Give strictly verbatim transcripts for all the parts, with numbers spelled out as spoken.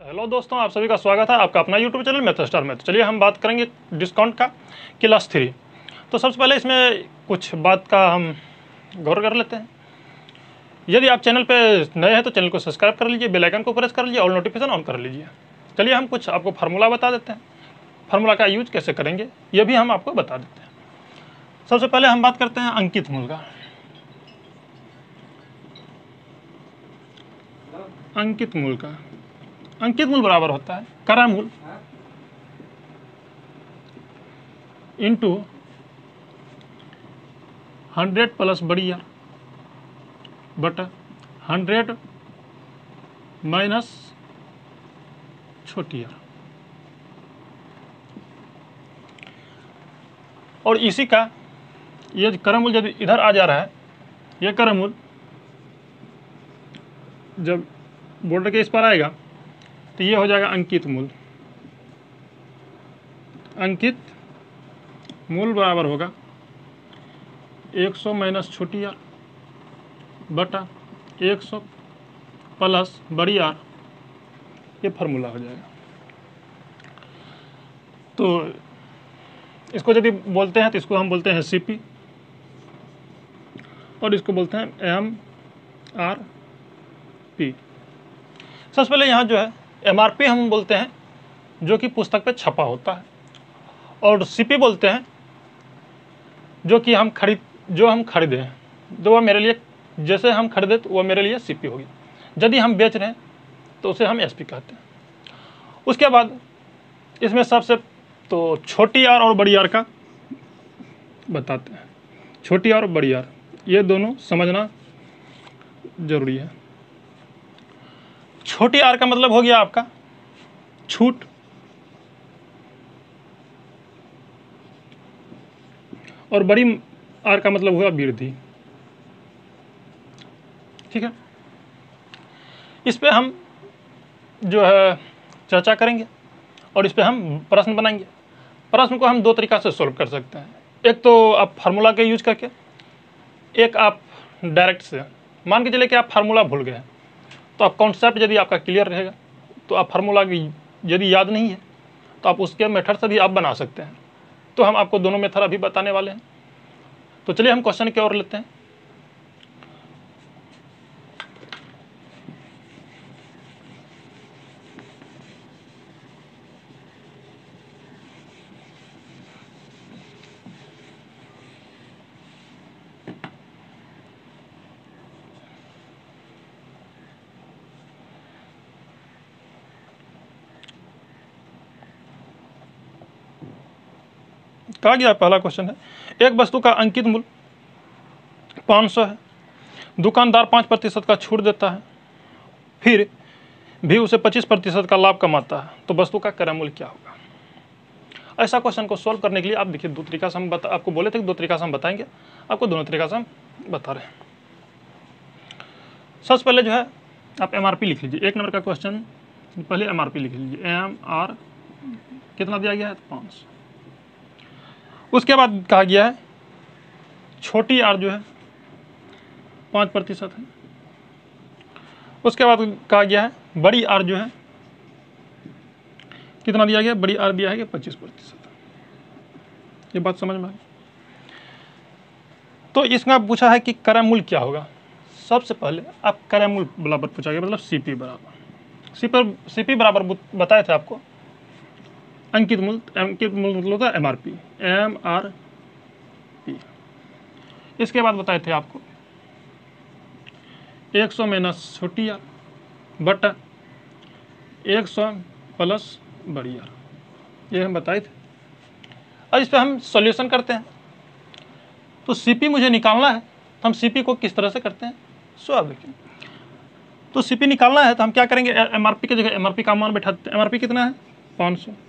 Hello दोस्तों, आप सभी का स्वागत है आपका अपना यूट्यूब चैनल मैथ स्टार में। तो चलिए हम बात करेंगे डिस्काउंट का क्लास थ्री। तो सबसे पहले इसमें कुछ बात का हम गौर कर लेते हैं। यदि आप चैनल पे नए हैं तो चैनल को सब्सक्राइब कर लीजिए, बेल आइकन को प्रेस कर लीजिए और नोटिफिकेशन ऑन कर लीजिए। चलिए हम कुछ आपको फार्मूला बता देते हैं, फार्मूला का यूज कैसे करेंगे ये भी हम आपको बता देते हैं। सबसे पहले हम बात करते हैं अंकित मूल का। अंकित मूल का अंकित मूल बराबर होता है करा मूल इंटू हंड्रेड प्लस बड़ी आर बटा हंड्रेड माइनस छोटी आर। और इसी का ये करा मूल जब इधर आ जा रहा है, ये करा मूल जब बोर्ड के इस पर आएगा तो ये हो जाएगा अंकित मूल। अंकित मूल बराबर होगा एक सौ माइनस छोटी आर बटा एक सौ प्लस बड़ी आर। ये फार्मूला हो जाएगा। तो इसको यदि बोलते हैं तो इसको हम बोलते हैं सीपी और इसको बोलते हैं एम आर पी। सबसे पहले यहाँ जो है एम आर पी हम बोलते हैं जो कि पुस्तक पे छपा होता है, और सी पी बोलते हैं जो कि हम खरीद जो हम खरीदे हैं, जो वह मेरे लिए जैसे हम खरीदे तो वह मेरे लिए सी पी होगी। यदि हम बेच रहे हैं तो उसे हम एस पी कहते हैं। उसके बाद इसमें सबसे तो छोटी आर और बड़ी आर का बताते हैं। छोटी आर और बड़ी आर ये दोनों समझना जरूरी है। छोटी आर का मतलब हो गया आपका छूट, और बड़ी आर का मतलब हुआ वृद्धि। ठीक है, इस पे हम जो है चर्चा करेंगे और इस पे हम प्रश्न बनाएंगे। प्रश्न को हम दो तरीका से सॉल्व कर सकते हैं। एक तो आप फार्मूला के यूज करके, एक आप डायरेक्ट से। मान के चले कि आप फार्मूला भूल गए तो आप कॉन्सेप्ट यदि आपका क्लियर रहेगा तो आप फार्मूला की यदि याद नहीं है तो आप उसके मेथड से भी आप बना सकते हैं। तो हम आपको दोनों मेथड अभी बताने वाले हैं। तो चलिए हम क्वेश्चन की ओर लेते हैं। कहा गया पहला क्वेश्चन है, एक वस्तु का अंकित मूल्य पाँच सौ है, दुकानदार पाँच प्रतिशत का छूट देता है, फिर भी उसे पच्चीस प्रतिशत का लाभ कमाता है, तो वस्तु का क्रय मूल्य क्या होगा। ऐसा क्वेश्चन को सॉल्व करने के लिए आप देखिए दो तरीका से हम बता आपको बोले थे कि दो तरीका से हम बताएंगे, आपको दोनों तरीका से हम बता रहे हैं। सबसे पहले जो है आप एम आर पी लिख लीजिए। एक नंबर का क्वेश्चन पहले एम आर पी लिख लीजिए। एम आर कितना दिया गया है, पाँच सौ। उसके बाद कहा गया है छोटी आर जो है पाँच प्रतिशत है। उसके बाद कहा गया है बड़ी आर जो है कितना दिया गया, बड़ी आर दिया है कि पच्चीस प्रतिशत। ये बात समझ में आई। तो इसमें पूछा है कि क्रय मूल्य क्या होगा। सबसे पहले आप क्रय मूल्य बराबर पूछा गया, मतलब सीपी बराबर सी पर सीपी बराबर बताए थे आपको अंकित मूल्य। अंकित मूल्य मतलब होता है M R P, M R P. इसके बाद बताए थे आपको एक सौ माइनस छोटी आर बटा एक सौ प्लस बड़ी आर, ये हम बताए थे। अब इस पे हम सॉल्यूशन करते हैं। तो सीपी मुझे निकालना है तो हम सीपी को किस तरह से करते हैं, सो आप देखिए। तो सीपी निकालना है तो हम क्या करेंगे, एमआरपी की जगह एमआरपी का मान बैठा देते हैं। एमआरपी कितना है, पाँच सौ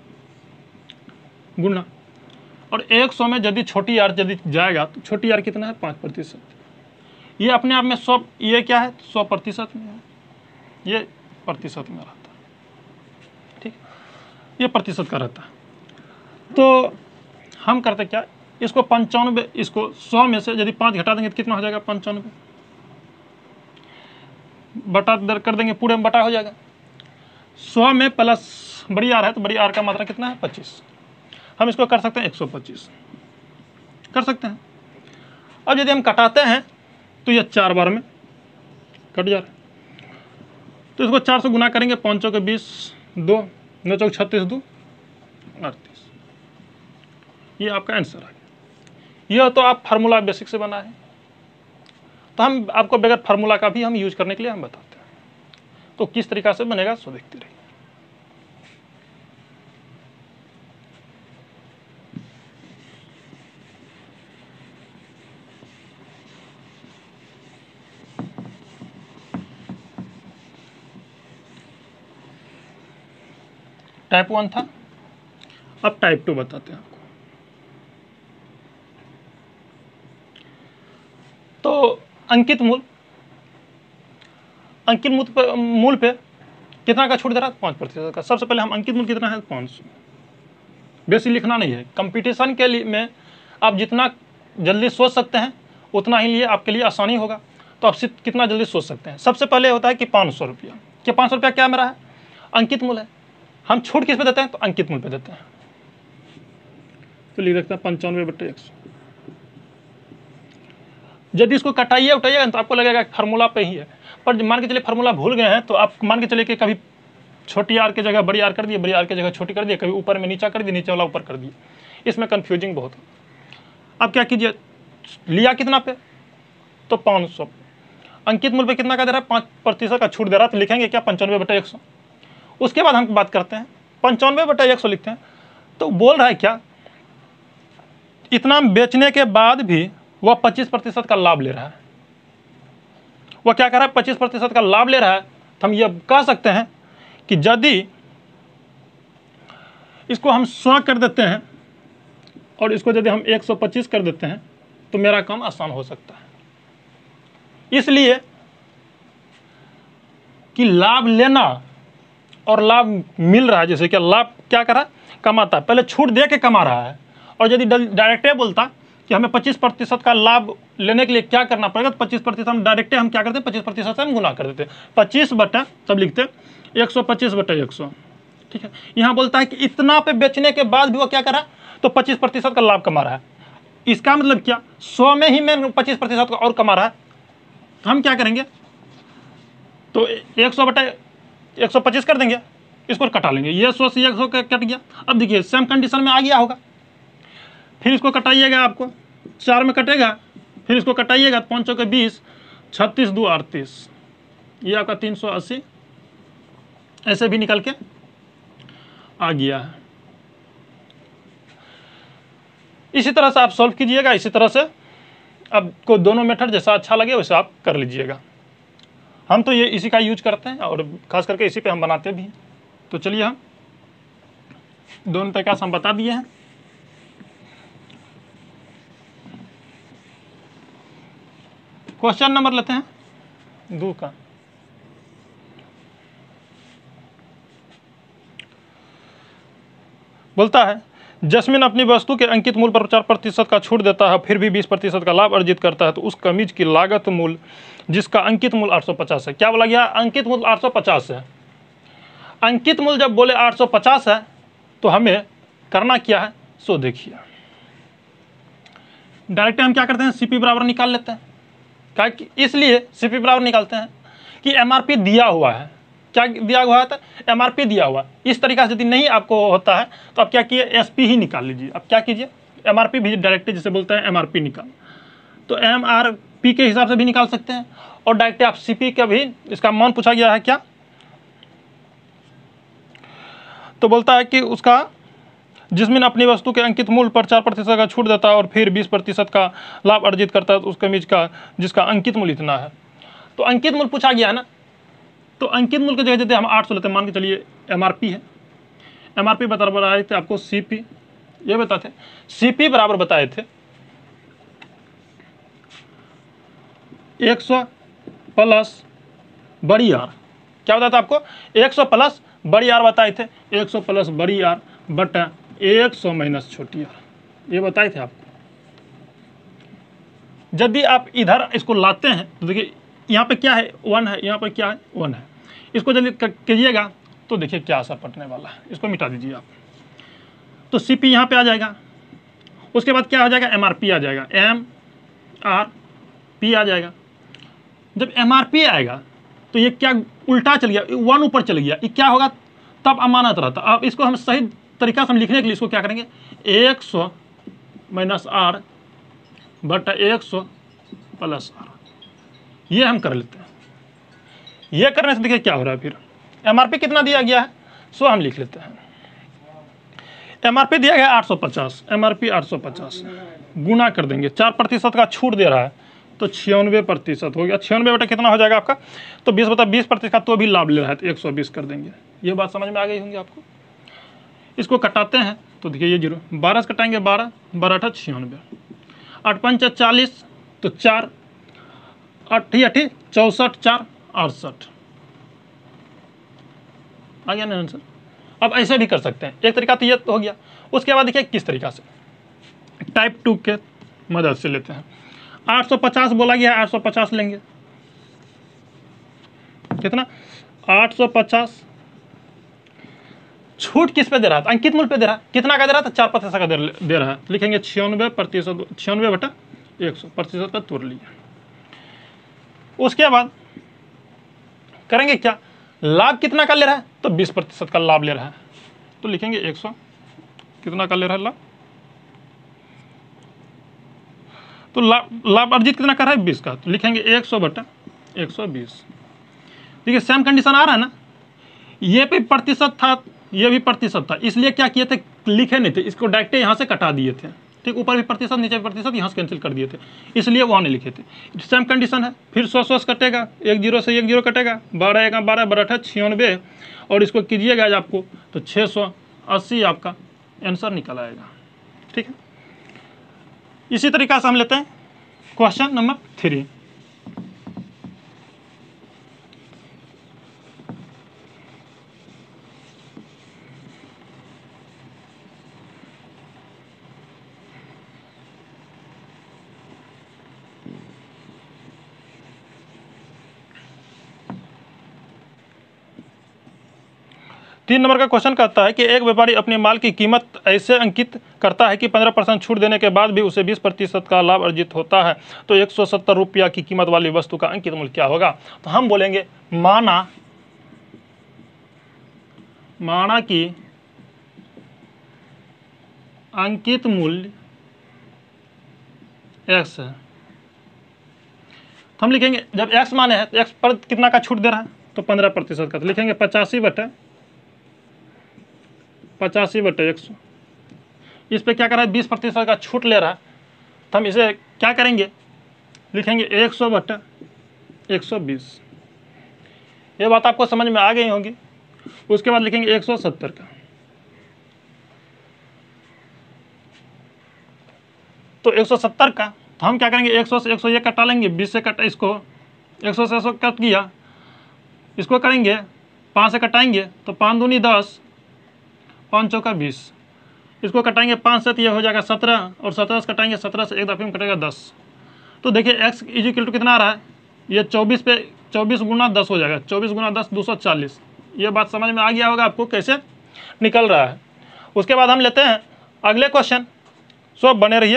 गुना, और एक सौ में यदि छोटी आर यदि जाएगा तो छोटी आर कितना है, पाँच प्रतिशत। ये अपने आप में सौ, ये क्या है, सौ प्रतिशत में है, ये प्रतिशत में रहता है। ठीक, ये प्रतिशत का रहता है। तो हम करते क्या, इसको पंचानवे, इसको सौ में से यदि पाँच घटा देंगे तो कितना हो जाएगा, पंचानवे। बटा दर कर देंगे, पूरे में बटा हो जाएगा। सौ में प्लस बड़ी आर है तो बड़ी आर का मात्रा कितना है पच्चीस। हम इसको कर सकते हैं एक सौ पच्चीस कर सकते हैं। अब यदि हम कटाते हैं तो ये चार बार में कट जा रहा है, तो इसको चार से गुना करेंगे, पाँच सौ के बीस, दो नौ चौक छत्तीस, दो अड़तीस। ये आपका आंसर आ गया। यह तो आप फार्मूला बेसिक से बना है, तो हम आपको बगैर फार्मूला का भी हम यूज करने के लिए हम बताते हैं। तो किस तरीका से बनेगा सो देखते रहिए। टाइप वन था, अब टाइप टू बताते हैं आपको। तो अंकित मूल, अंकित मूल पे, मूल पे कितना का छूट दे रहा है? पाँच प्रतिशत का। सबसे पहले हम अंकित मूल कितना है? पाँच सौ। बेसी लिखना नहीं है, कंपटीशन के लिए में आप जितना जल्दी सोच सकते हैं उतना ही लिए आपके लिए आसानी होगा। तो आप कितना जल्दी सोच सकते हैं? सबसे पहले होता है कि पाँच सौ रुपया, कि पाँच सौ रुपया क्या मेरा है? अंकित मूल है। हम छूट किस पे देते हैं? तो अंकित मूल पे देते हैं। तो लिख देते हैं पंचानवे बटे एक सौ। यदि इसको कटाइए उठाइएगा तो आपको लगेगा फार्मूला पे ही है, पर मान के चलिए फार्मूला भूल गए हैं तो आप मान के चलिए कि कभी छोटी आर की जगह बड़ी आर कर दिए, बड़ी आर की जगह छोटी कर दिए, कभी ऊपर में नीचा कर दिए, नीचे वाला ऊपर कर दिए। इसमें कन्फ्यूजिंग बहुत है। अब क्या कीजिए, लिया कितना पे? तो पाँच सौ। अंकित मूल पे कितना का दे रहा है? पाँच प्रतिशत का छूट दे रहा है, तो लिखेंगे क्या? पंचानवे बटे एक सौ। उसके बाद हम बात करते हैं, पंचानवे बटे एक सौ लिखते हैं। तो बोल रहा है क्या, इतना बेचने के बाद भी वह पच्चीस प्रतिशत का लाभ ले रहा है। वह क्या कर रहा है? पच्चीस प्रतिशत का लाभ ले रहा है। तो हम ये कह सकते हैं कि यदि इसको हम सौ कर देते हैं और इसको यदि हम एक सौ पच्चीस कर देते हैं तो मेरा काम आसान हो सकता है। इसलिए कि लाभ लेना और लाभ मिल रहा है, जैसे कि लाभ क्या कर रहा है? कमाता है, पहले छूट दे के कमा रहा है। और यदि डायरेक्ट बोलता कि हमें पच्चीस प्रतिशत का लाभ लेने के लिए क्या करना पड़ेगा, तो पच्चीस प्रतिशत हम डायरेक्ट हम क्या करते हैं? पच्चीस प्रतिशत से हम गुना कर देते हैं। पच्चीस बटा सब लिखते हैं एक सौ पच्चीस बटा एक सौ। ठीक है, यहाँ बोलता है कि इतना पे बेचने के बाद भी वो क्या कर रहा है? तो पच्चीस प्रतिशत का लाभ कमा रहा है। इसका मतलब क्या? सौ में ही मैं पच्चीस प्रतिशत का और कमा रहा है। हम क्या करेंगे? तो एक सौ बटा एक सौ पच्चीस कर देंगे, इसको कटा लेंगे। ये सौ से एक सौ कट गया। अब देखिए सेम कंडीशन में आ गया होगा। फिर इसको कटाइएगा, आपको चार में कटेगा, फिर इसको कटाइएगा, पाँच सौ के बीस, छत्तीस, दो अड़तीस, ये आपका तीन सौ अस्सी ऐसे भी निकल के आ गया है। इसी तरह से आप सॉल्व कीजिएगा। इसी तरह से आपको दोनों मेथड जैसा अच्छा लगे वैसे आप कर लीजिएगा। हम तो ये इसी का यूज करते हैं और खास करके इसी पे हम बनाते भी हैं। तो चलिए हम दोनों तरीका से हम बता दिए हैं। क्वेश्चन नंबर लेते हैं दो का। बोलता है जस्मिन अपनी वस्तु के अंकित मूल्य पर चार प्रतिशत का छूट देता है, फिर भी बीस प्रतिशत का लाभ अर्जित करता है, तो उस कमीज की लागत मूल्य जिसका अंकित मूल्य आठ सौ पचास है। क्या बोला गया? अंकित मूल्य आठ सौ पचास है। अंकित मूल्य जब बोले आठ सौ पचास है तो हमें करना क्या है सो देखिए। डायरेक्ट हम क्या करते हैं? सीपी बराबर निकाल लेते हैं। क्या कि इसलिए सीपी बराबर निकालते हैं कि एमआरपी दिया हुआ है। क्या दिया हुआ था? एमआरपी दिया हुआ। इस तरीका से यदि नहीं आपको होता है तो आप क्या कीजिए? एसपी ही निकाल लीजिए। अब क्या कीजिए? एमआरपी भी डायरेक्ट जिसे बोलते हैं एमआरपी निकाल, तो एमआरपी के हिसाब से भी निकाल सकते हैं और डायरेक्ट आप सीपी का भी इसका मान पूछा गया है क्या, तो बोलता है कि उसका जिसमें अपनी वस्तु के अंकित मूल्य पर चार प्रतिशत का छूट देता है और फिर बीस प्रतिशत का लाभ अर्जित करता है, तो उस कमीज का जिसका अंकित मूल्य इतना है। तो अंकित मूल्य पूछा गया है ना, तो अंकित मूल्य की जगह देते हम आठ सौ लेते हैं। मान के चलिए एमआरपी है, एमआरपी बराबर बताए थे आपको सीपी, ये बताते सीपी बराबर बताए थे एक सौ प्लस बड़ी आर। क्या बताया था आपको? एक सौ प्लस बड़ी आर बताए थे। एक सौ प्लस बड़ी आर बटा एक सौ माइनस छोटी आर, ये बताए थे आपको। यदि आप इधर इसको लाते हैं तो देखिए यहाँ पे क्या है? वन है, यहाँ पर क्या है? वन है। इसको यदि कीजिएगा तो देखिए क्या असर पड़ने वाला है, इसको मिटा दीजिए आप। तो सी पी यहाँ पे आ जाएगा, उसके बाद क्या हो जाएगा, एम आर पी आ जाएगा, एम आर पी आ जाएगा। जब एम आर पी आएगा तो ये क्या उल्टा चल गया, वन ऊपर चल गया, ये क्या होगा, तब अमानत रहता। अब इसको हम सही तरीका से हम लिखने के लिए इसको क्या करेंगे, एक सौ माइनस आर बटा एक सौ प्लस आर, ये हम कर लेते हैं। ये करने से देखिए क्या हो रहा है, फिर एमआरपी कितना दिया गया है, सो हम लिख लेते हैं। एमआरपी दिया गया आठ सौ पचास, एमआरपी आठ सौ पचास गुना कर देंगे, चार प्रतिशत का छूट दे रहा है तो छियानवे प्रतिशत हो गया। छियानवे बटा कितना हो जाएगा आपका, तो बीस बटा बीस प्रतिशत का तो भी लाभ ले रहा है तो एक सौ बीस कर देंगे। ये बात समझ में आ गई होंगी आपको। इसको कटाते हैं तो देखिए ये जीरो, बारह से कटाएंगे बारह, बारह अठा छियानवे, आठ पंचा चालीस, तो चार अठी अठी चौंसठ, चार अड़सठ, आ गया ना आंसर। अब ऐसे भी कर सकते हैं, एक तरीका तो ये हो गया। उसके बाद देखिए किस तरीका से, टाइप टू के मदद से लेते हैं। आठ सौ पचास बोला गया है, आठ सौ पचास लेंगे, कितना, आठ सौ पचास, छूट किस पे दे रहा था, अंकित मूल्य पे दे रहा है, कितना का दे रहा था, चार प्रतिशत का दे रहा है, लिखेंगे छियानवे प्रतिशत, छियानवे बटा एक सौ, प्रतिशत का तोड़ लिया। उसके बाद करेंगे क्या, लाभ कितना का ले रहा है, तो बीस प्रतिशत का लाभ ले रहा है, तो लिखेंगे एक सौ कितना का ले रहा है लाभ, तो लाभ लाभ अर्जित कितना कर रहा है, बीस का, तो लिखेंगे एक सौ बटा एक सौ बीस। देखिए सेम कंडीशन आ रहा है ना, ये भी प्रतिशत था, ये भी प्रतिशत था, इसलिए क्या किए थे, लिखे नहीं थे, इसको डायरेक्ट यहाँ से कटा दिए थे, ठीक, ऊपर भी प्रतिशत नीचे भी प्रतिशत, यहाँ से कैंसिल कर दिए थे, इसलिए वहाँ नहीं लिखे थे। सेम कंडीशन है, फिर सौ सौ कटेगा, एक जीरो से एक जीरो कटेगा, बारह एक बारह, बारह अठा छियानवे, और इसको कीजिएगा आपको तो छः सौ अस्सी आपका आंसर निकल आएगा, ठीक है। इसी तरीका से हम लेते हैं क्वेश्चन नंबर थ्री। तीन नंबर का क्वेश्चन कहता है कि एक व्यापारी अपने माल की कीमत ऐसे अंकित करता है कि पंद्रह परसेंट छूट देने के बाद भी उसे बीस प्रतिशत का लाभ अर्जित होता है, तो एक सौ सत्तर रुपया की कीमत वाली वस्तु का अंकित मूल्य क्या होगा। तो हम बोलेंगे माना माना कि अंकित मूल्य एक्स है, तो हम लिखेंगे जब एक्स माने है तो एक्स पर कितना का छूट दे रहा है, तो पंद्रह प्रतिशत का, तो लिखेंगे पचासी बटे पचासी बटे एक सौ। इस पे क्या कर रहा है, बीस प्रतिशत का छूट ले रहा है, तो हम इसे क्या करेंगे, लिखेंगे एक सौ बटे एक सौ बीस। ये बात आपको समझ में आ गई होगी। उसके बाद लिखेंगे एक सौ सत्तर का, तो एक सौ सत्तर का, तो हम क्या करेंगे, एक सौ से एक सौ ये कटा लेंगे, बीस से कटा इसको, एक सौ से एक सौ कट गया, इसको करेंगे पाँच से कटाएंगे तो पाँच दूनी दस, पाँच चौका बीस, इसको कटाएंगे पाँच से तो ये हो जाएगा सत्रह, और सत्रह से कटाएंगे सत्रह से एक दफे में कटेगा दस। तो देखिए एक्स इजिकल टू कितना आ रहा है, ये चौबीस पे चौबीस गुना दस हो जाएगा, चौबीस गुना दस दो सौ चालीस। ये बात समझ में आ गया होगा आपको कैसे निकल रहा है। उसके बाद हम लेते हैं अगले क्वेश्चन, सो बने रहिए।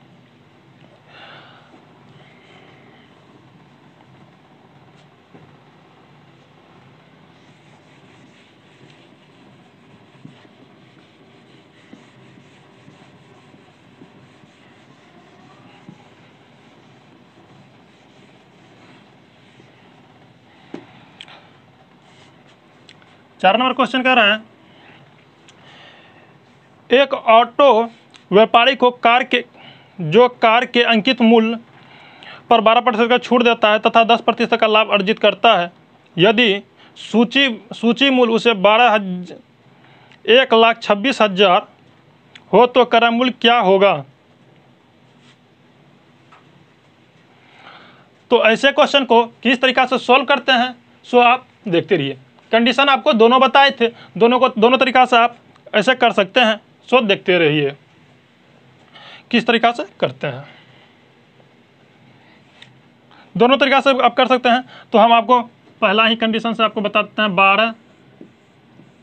चार नंबर क्वेश्चन कह रहा है, एक ऑटो व्यापारी को कार के जो कार के अंकित मूल्य पर बारह प्रतिशत का छूट देता है तथा दस प्रतिशत का लाभ अर्जित करता है, यदि सूची सूची मूल्य उसे बारह हजार एक लाख छब्बीस हजार हो तो क्रय मूल्य क्या होगा। तो ऐसे क्वेश्चन को किस तरीका से सॉल्व करते हैं, सो आप देखते रहिए। कंडीशन आपको दोनों बताए थे, दोनों को दोनों तरीका से आप ऐसे कर सकते हैं, सो देखते रहिए किस तरीका से करते हैं। दोनों तरीका से आप कर सकते हैं। तो हम आपको पहला ही कंडीशन से आपको बताते हैं, बारह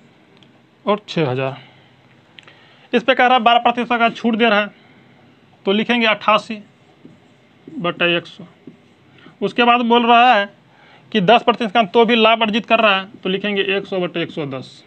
और छः हज़ार। इस पे कह रहा है बारह प्रतिशत का छूट दे रहा है, तो लिखेंगे अट्ठासी बटा एक सौ। उसके बाद बोल रहा है कि दस प्रतिशत का तो भी लाभ अर्जित कर रहा है, तो लिखेंगे एक सौ बटा एक सौ दस।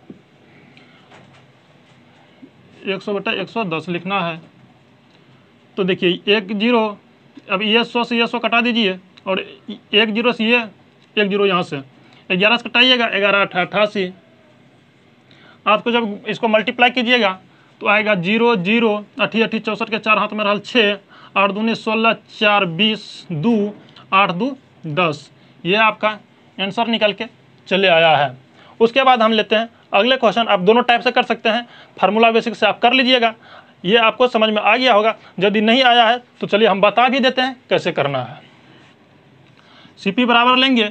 एक सौ बटा एक सौ दस लिखना है। तो देखिए एक जीरो, अब ये सौ से ये सौ कटा दीजिए, और एक जीरो से ये एक जीरो यहाँ से ग्यारह से कटाइएगा, ग्यारह अठा अट्ठासी। आपको जब इसको मल्टीप्लाई कीजिएगा तो आएगा जीरो जीरो अठी अठी चौंसठ के चार हाथ में रहल छः, आठ दूनी सोलह, चार बीस, दो आठ दो दस। ये आपका आंसर निकल के चले आया है। उसके बाद हम लेते हैं अगले क्वेश्चन। आप दोनों टाइप से कर सकते हैं, फार्मूला बेसिक से आप कर लीजिएगा, ये आपको समझ में आ गया होगा। यदि नहीं आया है तो चलिए हम बता भी देते हैं कैसे करना है। सीपी बराबर लेंगे,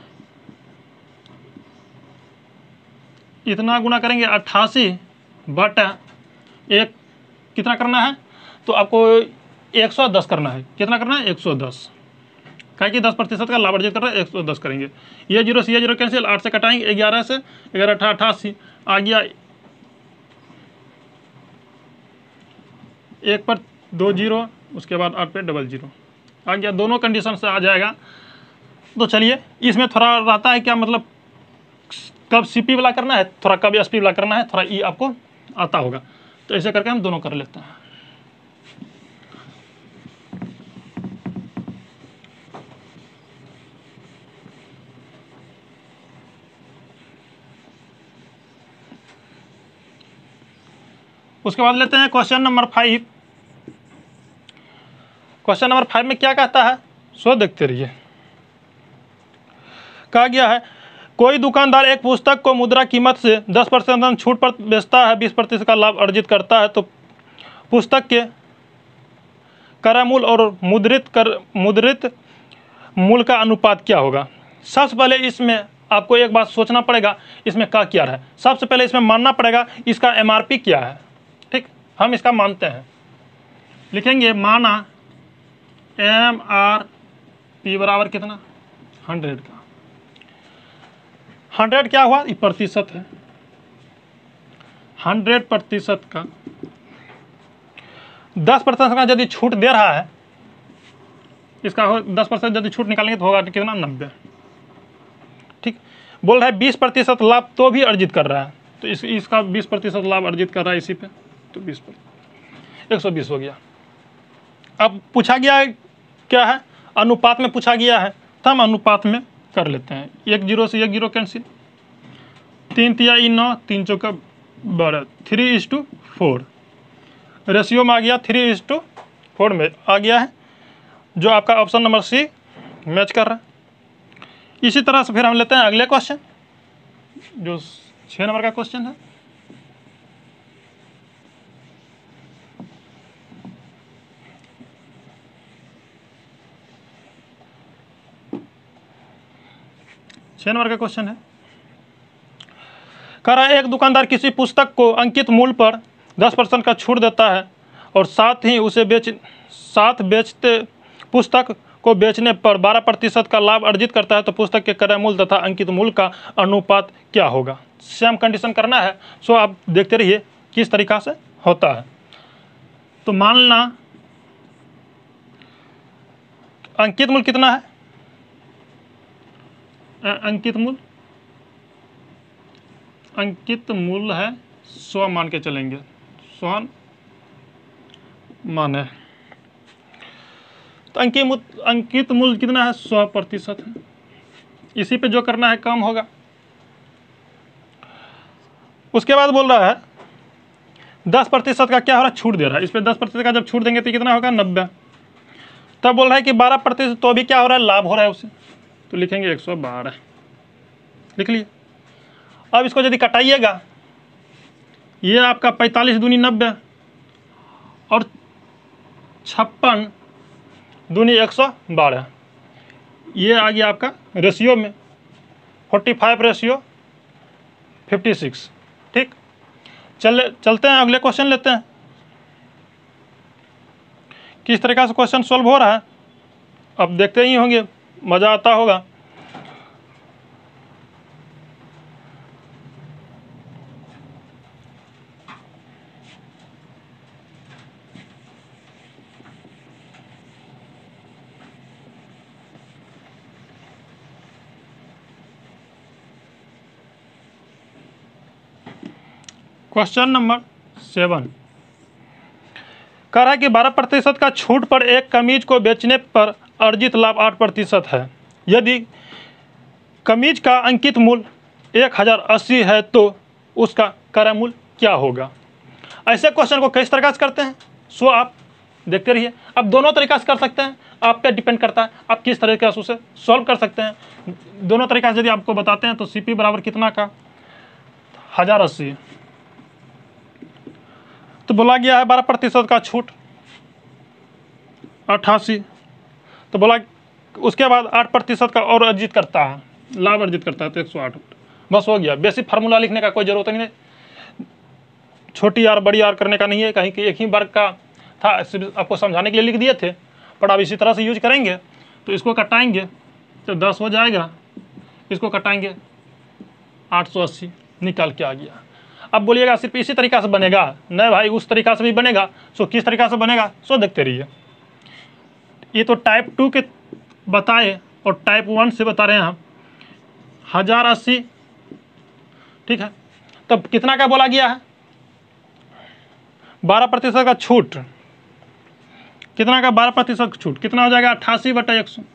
इतना गुना करेंगे अट्ठासी बटा एक, कितना करना है तो आपको एक सौ दस करना है। कितना करना है? एक सौ दस। काहे कि दस प्रतिशत का लाभ अर्जित कर रहा है, एक सौ दस करेंगे। ये जीरो से ये जीरो कैंसिल, आठ से कटाएंगे, ग्यारह से ग्यारह अठा अट्ठासी आ गया, एक पर दो जीरो, उसके बाद आठ पे डबल जीरो आ गया। दोनों कंडीशन से आ जाएगा। तो चलिए इसमें थोड़ा रहता है क्या, मतलब कब सीपी वाला करना है, थोड़ा कब एसपी वाला करना है, थोड़ा ई आपको आता होगा। तो ऐसे करके हम दोनों कर लेते हैं। उसके बाद लेते हैं question number five. Question number five में क्या कहता है सो देखते रहिए। कहा गया है कोई दुकानदार एक पुस्तक को मुद्रा कीमत से दस परसेंट छूट पर बेचता है, बीस प्रतिशत का लाभ अर्जित करता है, तो पुस्तक के क्रय मूल्य और मुद्रित कर मुद्रित मूल्य का अनुपात क्या होगा। सबसे पहले इसमें आपको एक बात सोचना पड़ेगा, इसमें क्या क्या है। सबसे पहले इसमें मानना पड़ेगा इसका एमआरपी क्या है। ठीक, हम इसका मानते हैं, लिखेंगे माना एम आर पी बराबर कितना, हंड्रेड का। हंड्रेड क्या हुआ, ये प्रतिशत है, हंड्रेड प्रतिशत का दस प्रतिशत का यदि छूट दे रहा है, इसका हो दस परसेंट यदि छूट निकालेंगे तो होगा कितना, नब्बे। ठीक, बोल रहा है बीस प्रतिशत लाभ तो भी अर्जित कर रहा है, तो इस इसका बीस प्रतिशत लाभ अर्जित कर रहा है इसी पे, तो बीस पर एक सौ बीस हो गया। अब पूछा गया है क्या है, अनुपात में पूछा गया है, तो हम अनुपात में कर लेते हैं। एक जीरो से एक जीरो कैंसिल, तीन तिया ई नौ, तीन चौका बारह, three is to four ratio में आ गया, थ्री इज टू फोर में आ गया है, जो आपका ऑप्शन नंबर सी मैच कर रहा है। इसी तरह से फिर हम लेते हैं अगले क्वेश्चन, जो छः नंबर का क्वेश्चन है। छः नंबर का क्वेश्चन है, कह रहा है एक दुकानदार किसी पुस्तक को अंकित मूल्य पर दस परसेंट का छूट देता है और साथ ही उसे बेच साथ बेचते पुस्तक को बेचने पर बारह प्रतिशत का लाभ अर्जित करता है, तो पुस्तक के क्रय मूल्य तथा अंकित मूल्य का अनुपात क्या होगा। सेम कंडीशन करना है, सो आप देखते रहिए किस तरीका से होता है। तो मानना अंकित मूल्य कितना है, अंकित मूल्य अंकित मूल्य है सौ मान के चलेंगे, सौ मान है, तो अंकित मूल्य अंकित मूल्य कितना है, सौ प्रतिशत है। इसी पे जो करना है कम होगा। उसके बाद बोल रहा है दस प्रतिशत का क्या हो रहा है, छूट दे रहा है। इस पे दस प्रतिशत का जब छूट देंगे तो कितना होगा, नब्बे। तब बोल रहा है कि बारह प्रतिशत तो भी क्या हो रहा है, लाभ हो रहा है उसे, तो लिखेंगे एक सौ बारह, लिख लिए। अब इसको यदि कटाइएगा, ये आपका पैंतालीस दूनी नब्बे और छप्पन दूनी एक सौ बारह, ये आ गया आपका रेशियो में forty five ratio fifty six. ठीक, चल चलते हैं अगले क्वेश्चन लेते हैं, किस तरीका से क्वेश्चन सॉल्व हो रहा है। अब देखते ही होंगे, मज़ा आता होगा। क्वेश्चन नंबर सेवन कह रहा है कि बारह प्रतिशत का छूट पर एक कमीज को बेचने पर अर्जित लाभ आठ प्रतिशत है। यदि कमीज का अंकित मूल्य एक हज़ार अस्सी है तो उसका क्रय मूल्य क्या होगा। ऐसे क्वेश्चन को किस तरीके से करते हैं सो आप देखते रहिए। अब दोनों तरीक़ा से कर सकते हैं, आप पे डिपेंड करता है आप किस तरीके से उसे सॉल्व कर सकते हैं। दोनों तरीक़ा से यदि आपको बताते हैं तो सी पी बराबर कितना का हज़ार अस्सी, तो बोला गया है बारह प्रतिशत का छूट अट्ठासी, तो बोला उसके बाद आठ प्रतिशत का और अर्जित करता है, लाभ अर्जित करता है तो एक सौ आठ। बस हो गया। बेसिक फार्मूला लिखने का कोई ज़रूरत नहीं है, छोटी आर बड़ी आर करने का नहीं है। कहीं कि एक ही वर्ग का था, आपको समझाने के लिए लिख दिए थे, पर आप इसी तरह से यूज करेंगे। तो इसको कटाएंगे तो दस हो जाएगा, इसको कटाएंगे आठ सौ अस्सी निकाल के आ गया। अब बोलिएगा सिर्फ इसी तरीक़ा से बनेगा, नहीं भाई उस तरीक़ा से भी बनेगा। सो किस तरीक़ा से बनेगा सो देखते रहिए। ये तो टाइप टू के बताए और टाइप वन से बता रहे हैं हम। हज़ार अस्सी, ठीक है, तब कितना का बोला गया है बारह प्रतिशत का छूट, कितना का बारह प्रतिशत छूट कितना हो जाएगा अट्ठासी बटा एक सौ।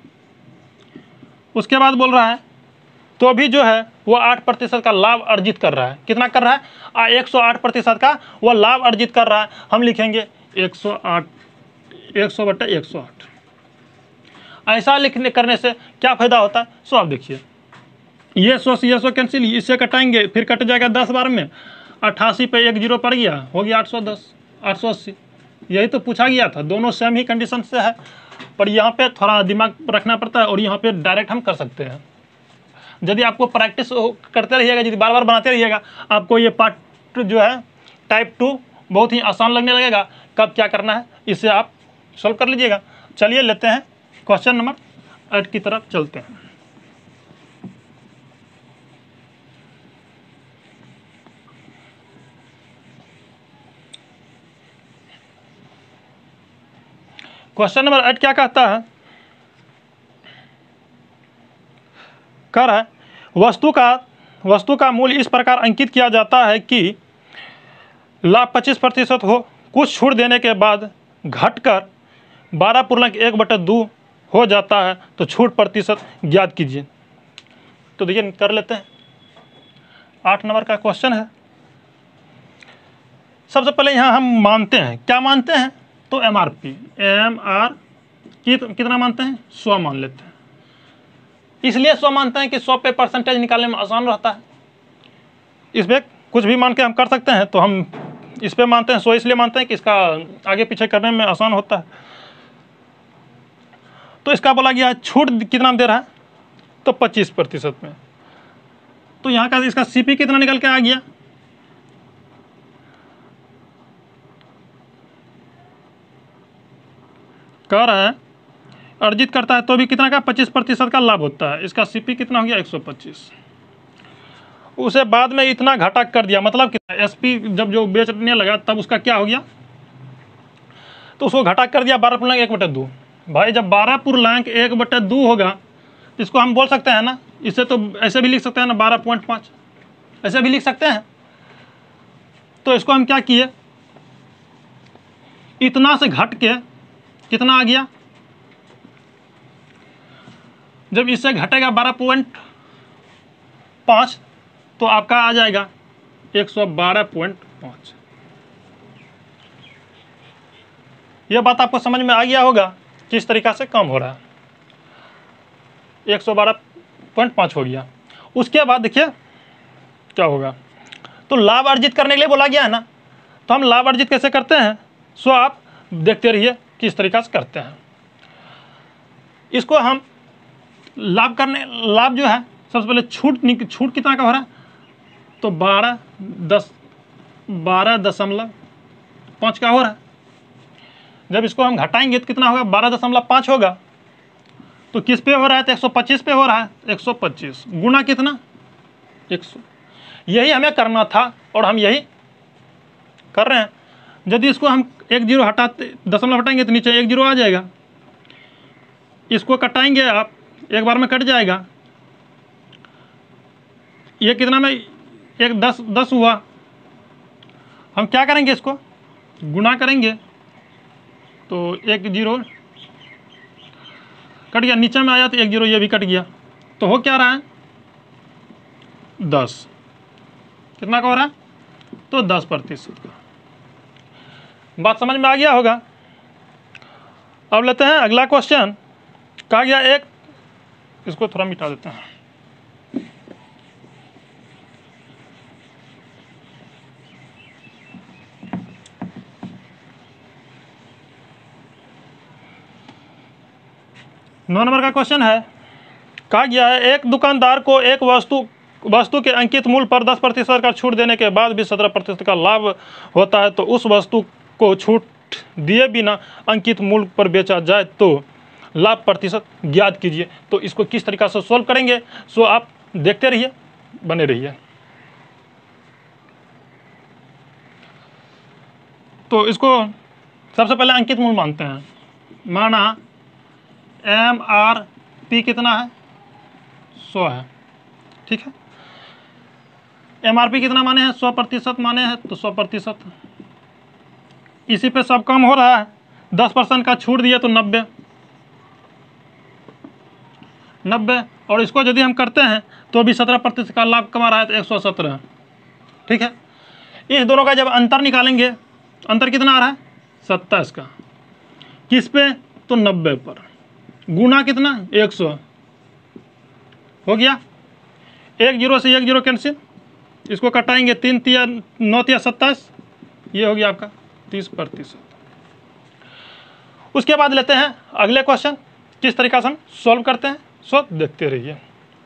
उसके बाद बोल रहा है तो भी जो है वो आठ प्रतिशत का लाभ अर्जित कर रहा है। कितना कर रहा है एक सौ आठ प्रतिशत का वो लाभ अर्जित कर रहा है। हम लिखेंगे एक सौ आठ, एक सौ बटा एक सौ आठ। ऐसा लिखने करने से क्या फायदा होता है सो आप देखिए। ये सौ से ये सौ कैंसिल, इससे कटाएंगे फिर कट जाएगा दस बार में, अट्ठासी पे एक जीरो पड़ गया, हो गया आठ सौ दस, आठ सौ अस्सी। यही तो पूछा गया था, दोनों सेम ही कंडीशन से है, पर यहाँ पे थोड़ा दिमाग रखना पड़ता है और यहाँ पे डायरेक्ट हम कर सकते हैं। यदि आपको प्रैक्टिस करते रहिएगा, यदि बार बार बनाते रहिएगा, आपको ये पार्ट जो है टाइप टू बहुत ही आसान लगने लगेगा। कब क्या करना है इसे आप सॉल्व कर लीजिएगा। चलिए लेते हैं क्वेश्चन नंबर एट की तरफ चलते हैं। क्वेश्चन नंबर एट क्या कहता है, कह रहा है वस्तु का वस्तु का मूल्य इस प्रकार अंकित किया जाता है कि लाभ पच्चीस प्रतिशत हो, कुछ छूट देने के बाद घटकर बारह पूर्णांक एक बटे दो हो जाता है, तो छूट प्रतिशत ज्ञात कीजिए। तो देखिए कर लेते हैं। आठ नंबर का क्वेश्चन है। सबसे पहले यहाँ हम मानते हैं, क्या मानते हैं तो M R P, M R की कितना मानते हैं सौ मान लेते हैं। इसलिए सौ मानते हैं कि सौ पे परसेंटेज निकालने में आसान रहता है। इस पर कुछ भी मान के हम कर सकते हैं, तो हम इस पे मानते हैं सौ, इसलिए मानते हैं कि इसका आगे पीछे करने में आसान होता है। तो इसका बोला गया छूट कितना दे रहा है तो पच्चीस प्रतिशत में। तो यहाँ का इसका सीपी कितना निकल के आ गया, कह रहा है अर्जित करता है तो भी कितना का पच्चीस प्रतिशत का लाभ होता है। इसका सीपी कितना हो गया एक सौ पच्चीस। उसे बाद में इतना घटा कर दिया, मतलब कितना एसपी जब जो बेचने लगा तब उसका क्या हो गया, तो उसको घटा कर दिया बारह पूर्णांक एक बटे दो। भाई जब बारह पूर्णांक एक बटे दो होगा इसको हम बोल सकते हैं ना, इसे तो ऐसे भी लिख सकते हैं ना, बारह पॉइंट पाँच ऐसे भी लिख सकते हैं। तो इसको हम क्या किए, इतना से घट के कितना आ गया, जब इससे घटेगा बारह पॉइंट पाँच तो आपका आ जाएगा एक सौ बारह पॉइंट पाँच। यह बात आपको समझ में आ गया होगा किस तरीक़ा से कम हो रहा है। एक सौ बारह पॉइंट पाँच हो गया। उसके बाद देखिए क्या होगा, तो लाभ अर्जित करने के लिए बोला गया है ना, तो हम लाभ अर्जित कैसे करते हैं सो आप देखते रहिए किस तरीक़ा से करते हैं। इसको हम लाभ करने लाभ जो है सबसे पहले छूट छूट कितना का हो रहा है तो बारह दस बारह दशमलव पाँच का हो रहा है। जब इसको हम घटाएंगे तो कितना होगा बारह दशमलव पाँच होगा। तो किस पे हो रहा है तो एक सौ पच्चीस पे हो रहा है, एक सौ पच्चीस गुना कितना एक सौ। यही हमें करना था और हम यही कर रहे हैं। यदि इसको हम एक जीरो हटाते दशमलव हटाएंगे तो नीचे एक जीरो आ जाएगा। इसको कटाएंगे आप एक बार में कट जाएगा। ये कितना में एक दस दस हुआ हम क्या करेंगे, इसको गुणा करेंगे तो एक जीरो कट गया, नीचे में आया तो एक जीरो ये भी कट गया, तो हो क्या रहा है दस। कितना का हो रहा है, तो दस प्रतिशत का। बात समझ में आ गया होगा। अब लेते हैं अगला क्वेश्चन। कहा गया एक, इसको थोड़ा मिटा देते हैं। नौ नंबर का क्वेश्चन है, कहा गया है एक दुकानदार को एक वस्तु वस्तु के अंकित मूल्य पर दस प्रतिशत का छूट देने के बाद भी सत्रह प्रतिशत का लाभ होता है, तो उस वस्तु को छूट दिए बिना अंकित मूल्य पर बेचा जाए तो लाभ प्रतिशत ज्ञात कीजिए। तो इसको किस तरीका से सोल्व करेंगे, सो आप देखते रहिए, बने रहिए। तो इसको सबसे पहले अंकित मूल्य मानते हैं। माना एम आर पी कितना है, सौ है, ठीक है। एम आर पी कितना माने हैं, सौ प्रतिशत माने हैं, तो सौ प्रतिशत। इसी पे सब कम हो रहा है, दस परसेंट का छूट दिया तो नब्बे नब्बे और इसको यदि हम करते हैं तो अभी सत्रह प्रतिशत का लाभ कमा रहा है, तो एक सौ सत्रह, ठीक है। इस दोनों का जब अंतर निकालेंगे, अंतर कितना आ रहा है, सत्ताईस का। किस पे, तो नब्बे पर, गुना कितना, एक सौ। हो गया, एक जीरो से एक जीरो कैंसिल, इसको कटाएंगे, तीन तिया नौ तिया सत्ताईस, ये हो गया आपका तीस प्रतिशत। उसके बाद लेते हैं अगले क्वेश्चन, किस तरीका से हम सॉल्व करते हैं, सो देखते रहिए।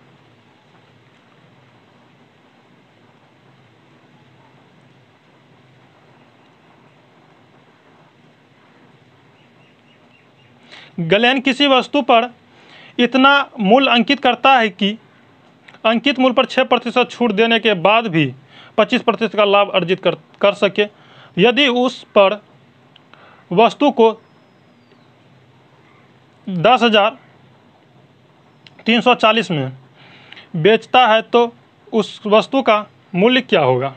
गलेन किसी वस्तु पर इतना मूल्य अंकित करता है कि अंकित मूल्य पर छः प्रतिशत छूट देने के बाद भी पच्चीस प्रतिशत का लाभ अर्जित कर कर सके। यदि उस पर वस्तु को दस हजार तीन सौ चालीस में बेचता है तो उस वस्तु का मूल्य क्या होगा।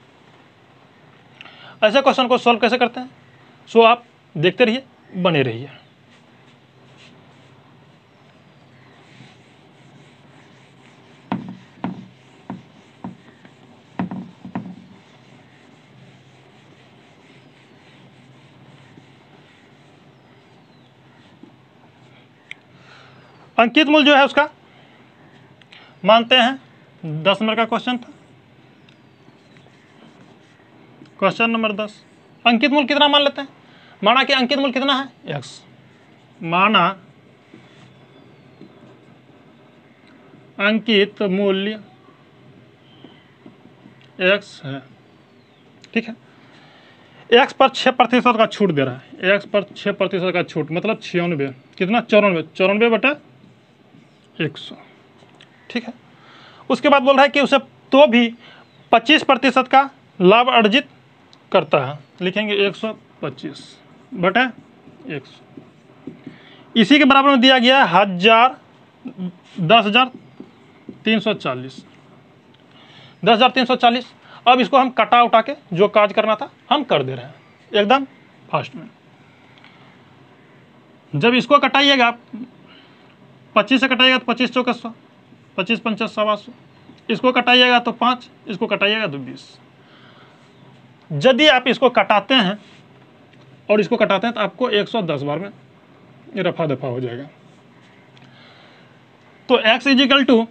ऐसे क्वेश्चन को सॉल्व कैसे करते हैं, सो आप देखते रहिए, बने रहिए। अंकित मूल्य जो है उसका मानते हैं, दस नंबर का क्वेश्चन था, क्वेश्चन नंबर दस। अंकित मूल्य कितना मान लेते हैं, माना कि अंकित मूल्य कितना है, एक्स। माना अंकित मूल्य एक्स है, ठीक है। एक्स पर छः प्रतिशत का छूट दे रहा है, एक्स पर छः प्रतिशत का छूट मतलब छियानवे, कितना, चौरानवे, चौरानवे बटा एक सौ, ठीक है। उसके बाद बोल रहा है कि उसे तो भी पच्चीस प्रतिशत का लाभ अर्जित करता है, लिखेंगे एक सौ पच्चीस बटा एक सौ। इसी के बराबर में दिया गया है हजार दस हजार तीन सौ चालीस, दस हजार तीन सौ चालीस। अब इसको हम कटा उठा के जो काज करना था हम कर दे रहे हैं एकदम फास्ट में। जब इसको कटाइएगा, पच्चीस से कटाइएगा तो पच्चीस चौकस सौ, पच्चीस पंचास सवा सौ, इसको कटाइएगा तो पाँच, इसको कटाइएगा तो बीस। यदि आप इसको कटाते हैं और इसको कटाते हैं तो आपको एक सौ दस बार में रफा दफा हो जाएगा। तो x इजिकल टू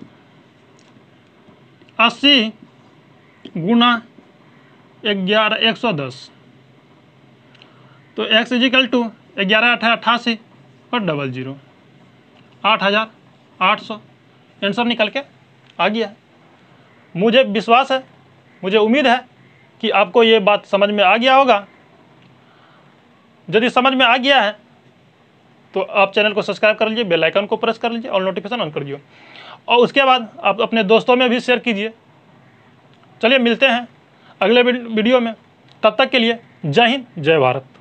अस्सी गुना ग्यारह एक सौ दस, तो x इजिकल टू ग्यारह अठारह अट्ठासी और डबल जीरो आठ हजार आठ सौ। आंसर निकल के आ गया। मुझे विश्वास है, मुझे उम्मीद है कि आपको ये बात समझ में आ गया होगा। यदि समझ में आ गया है तो आप चैनल को सब्सक्राइब कर लीजिए, बेल आइकन को प्रेस कर लीजिए और नोटिफिकेशन ऑन कर दीजिए, और उसके बाद आप अपने दोस्तों में भी शेयर कीजिए। चलिए मिलते हैं अगले वीडियो में, तब तक के लिए जय हिंद जय भारत।